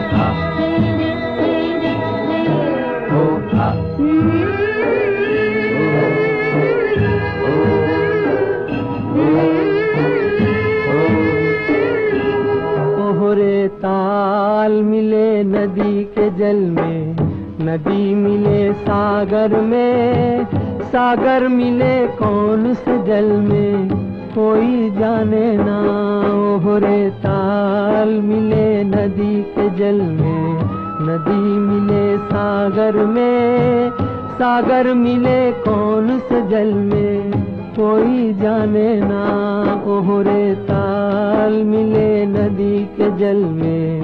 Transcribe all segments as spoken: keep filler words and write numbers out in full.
ओहरे ताल मिले नदी के जल में, नदी मिले सागर में, सागर मिले कौन से जल में कोई जाने ना। ओहरे ताल मिले नदी के जल में, नदी मिले सागर में, सागर मिले कौन से जल में कोई जाने ना। ओहरे ताल मिले नदी के जल में।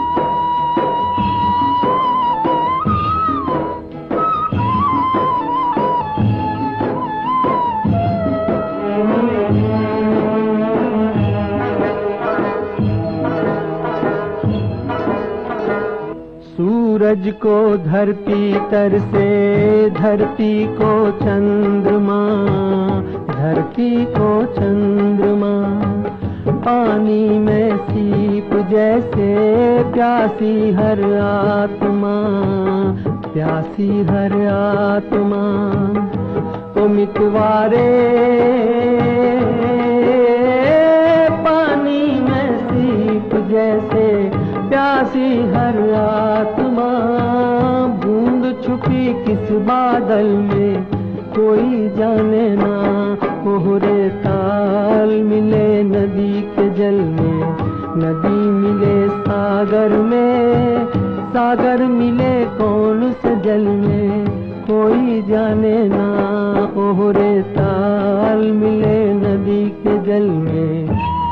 सूरज को धरती तर से, धरती को चंद्रमा, धरती को चंद्रमा, पानी में सीप जैसे प्यासी हर आत्मा, प्यासी हर आत्मा। ओ मितवारे पानी में सीप जैसे प्यासी हर आत्मा। बूंद छुपी किस बादल में कोई जाने ना। ओहरे ताल मिले नदी के जल में, नदी मिले सागर में, सागर मिले कौन से जल में कोई जाने ना। ओहरे ताल मिले नदी के जल में।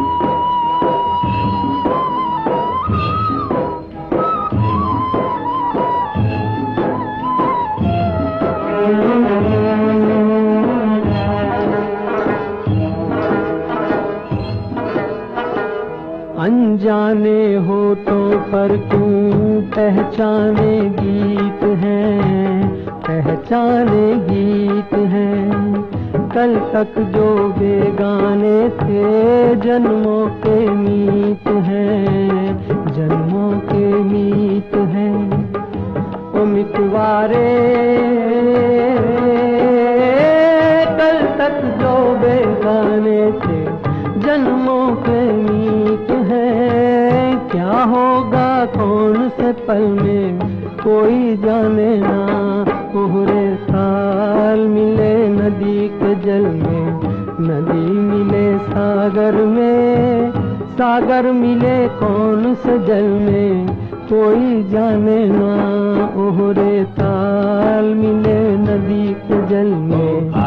अनजाने होठों पर क्यों पहचाने गीत हैं, पहचाने गीत हैं। कल तक जो बेगाने थे जन्मों के मीत हैं, जन्मों के मीत हैं। ओ मितवारे कल तक जो बेगाने थे जन्मों के मीत हैं। क्या होगा कौन से पल में कोई जाने ना। ओहरे ताल मिले नदी के जल में, नदी मिले सागर में, सागर मिले कौन से जल में कोई जाने ना। ओहरे ताल मिले नदी के जल में।